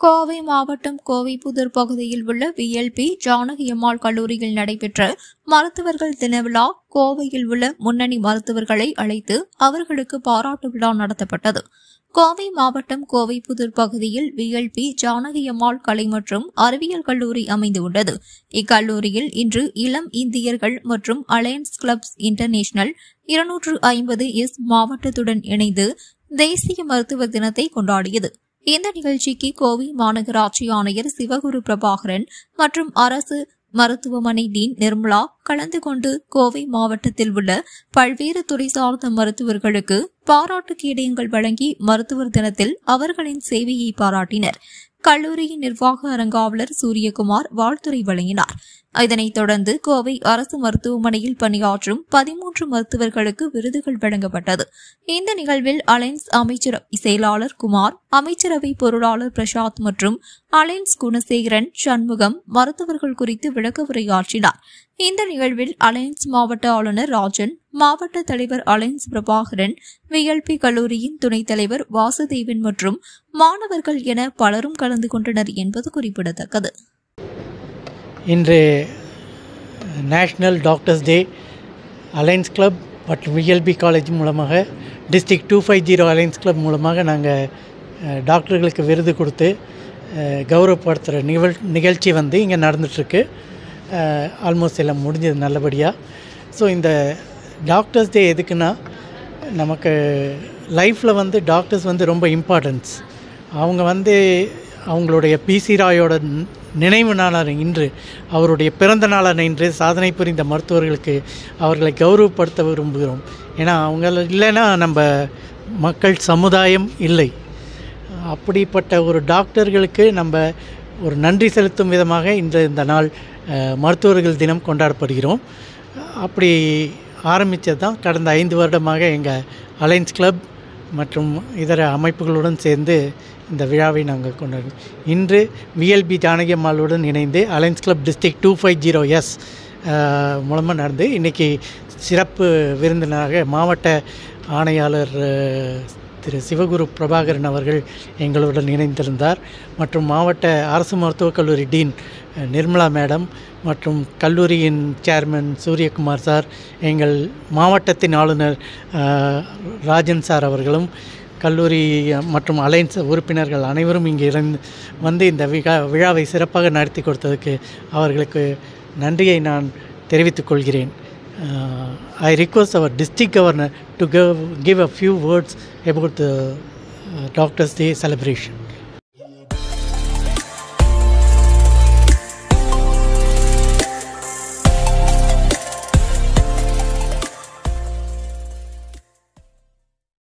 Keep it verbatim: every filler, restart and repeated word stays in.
கோவை மாவட்டம் கோவைப்புதூர் பகுதியில் உள்ள விஎல்பி ஜானகி அம்மாள் கல்லூரியில் நடைபெற்ற மருத்துவர்கள் தின விழா கோவையில் உள்ள முன்னணி மருத்துவர்களை அழைத்து அவர்களுக்கு பாராட்டு விழா நடத்தப்பட்டது. கோவை மாவட்டம் கோவைப்புதூர் பகுதியில் விஎல்பி ஜானகி அம்மாள் கலை மற்றும் அறிவியல் கல்லூரி அமைந்துள்ளது. இக்கல்லூரியில் இன்று இளம் இந்தியர்கள் மற்றும் அலையன்ஸ் கிளப்ஸ் இன்டர்நேஷனல் இருநூற்று ஐம்பது எஸ் மாவட்டத்துடன் இணைந்து தேசிய மருத்துவ தினத்தை கொண்டாடியது. இந்த நிகழ்ச்சிக்கு கோவை மாநகராட்சி ஆணையர் சிவகுரு பிரபாகரன் மற்றும் அரசு மருத்துவமனை டீன் நிர்மலா கலந்து கொண்டு கோவை மாவட்டத்தில் உள்ள பல்வேறு துறை சார்ந்த மருத்துவர்களுக்கு பாராட்டு கேடயங்கள் வழங்கி மருத்துவர் தினத்தில் அவர்களின் சேவையை பாராட்டினர். கல்லூரியின் நிர்வாக அரங்காவலர் சூரியகுமார் வாழ்த்துரை வழங்கினார். இதனைத் தொடர்ந்து கோவை அரசு மருத்துவமனையில் பணியாற்றும் பதிமூன்று மருத்துவர்களுக்கு விருதுகள் வழங்கப்பட்டது. இந்த நிகழ்வில் அலையன்ஸ் அமைச்சரவை செயலாளர் குமார், அமைச்சரவை பொருளாளர் பிரசாத் மற்றும் அலையன்ஸ் குணசேகரன் சண்முகம் மருத்துவர்கள் குறித்து விளக்க உரையாற்றினார். இந்த நிகழ்வில் அலையன்ஸ் மாவட்ட ஆளுநர் ராஜன், மாவட்ட தலைவர் அலையன்ஸ் பிரபாகரன், விஎல்பி கல்லூரியின் துணைத் தலைவர் வாசுதேவன் மற்றும் மாணவர்கள் என பலரும் கலந்து கொண்டனர் என்பது குறிப்பிடத்தக்கது. இன்று national doctors day alliance club மற்றும் விஎல்பி காலேஜ் மூலமாக district two five zero alliance club மூலமாக நாங்கள் டாக்டர்களுக்கு விருது கொடுத்து கௌரவப்படுத்துகிற நிகழ் நிகழ்ச்சி வந்து இங்கே நடந்துகிட்ருக்கு. ஆல்மோஸ்ட் எல்லாம் முடிஞ்சது நல்லபடியாக. ஸோ இந்த டாக்டர்ஸ் டே எதுக்குன்னா, நமக்கு லைஃப்பில் வந்து டாக்டர்ஸ் வந்து ரொம்ப இம்பார்ட்டன்ஸ். அவங்க வந்து அவங்களுடைய பிசி ராயோட நினைவு நாளான இன்று, அவருடைய பிறந்த நாளான இன்று சாதனை புரிந்த மருத்துவர்களுக்கு அவர்களை கௌரவப்படுத்த விரும்புகிறோம். ஏன்னா அவங்க இல்லைன்னா நம்ம மக்கள் சமுதாயம் இல்லை. அப்படிப்பட்ட ஒரு டாக்டர்களுக்கு நம்ம ஒரு நன்றி செலுத்தும் விதமாக இன்று இந்த நாள் மருத்துவர்கள் தினம் கொண்டாடப்படுகிறோம். அப்படி ஆரம்பித்தது தான் கடந்த ஐந்து வருடமாக எங்கள் அலையன்ஸ் கிளப் மற்றும் இதர அமைப்புகளுடன் சேர்ந்து இந்த விழாவை நாங்கள் கொண்டாடுறோம். இன்று விஎல்பி ஜானகி அம்மாளுடன் இணைந்து alliance club district two five zero S மூலமாக நடந்து இன்றைக்கி சிறப்பு விருந்தினராக மாவட்ட ஆணையாளர் திரு சிவகுரு பிரபாகரன் அவர்கள் எங்களுடன் இணைந்திருந்தார். மற்றும் மாவட்ட அரசு மருத்துவக் கல்லூரி டீன் நிர்மலா மேடம் மற்றும் கல்லூரியின் சேர்மன் சூரியகுமார் சார், எங்கள் மாவட்டத்தின் ஆளுநர் ராஜன் சார் அவர்களும், கல்லூரி மற்றும் அலையன்ஸ் உறுப்பினர்கள் அனைவரும் இங்கே இருந்து வந்து இந்த விழா விழாவை சிறப்பாக நடத்தி கொடுத்ததுக்கு அவர்களுக்கு நன்றியை நான் தெரிவித்துக் கொள்கிறேன். Uh, I request our district governor to give, give a few words about the uh, Doctors' Day celebration.